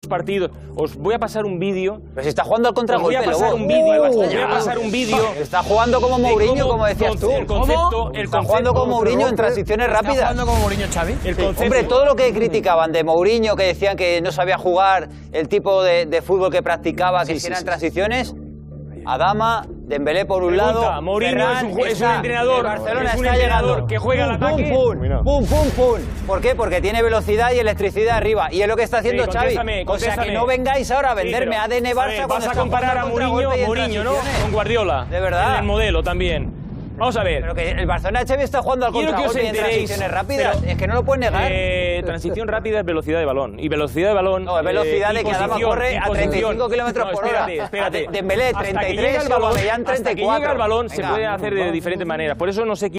partidos. Os voy a pasar un vídeo. Pero si está jugando al contragolpe, Voy a pasar un vídeo. Voy a pasar un vídeo. Está jugando como Mourinho, como decías tú. Está jugando como Mourinho en transiciones rápidas. ¿Está jugando como Mourinho, Xavi? Hombre, todo lo que criticaban de Mourinho, que decían que no sabía jugar, el tipo de fútbol que practicaba, que hicieran transiciones. Adama, Dembélé por un lado. Mourinho es un entrenador. Barcelona es un está entrenador llegando. que juega al ataque. Pum. ¿Por qué? Porque tiene velocidad y electricidad arriba. Y es lo que está haciendo Xavi. O sea, que no vengáis ahora a venderme a ADN Barça cuando vas a comparar a Mourinho, ¿no? Con Guardiola. De verdad. En el modelo también. Vamos a ver. Pero que el Barcelona de Xavi está jugando al contragolpe y en transiciones rápidas. Es que no lo puedes negar. Transición rápida es velocidad de balón. Y velocidad de balón. No, es velocidad de que Adama corre a 35 kilómetros por hora. Espérate. Dembélé 33, Aubameyang 34. Hasta que llega el balón se puede hacer de diferentes maneras. Por eso no sé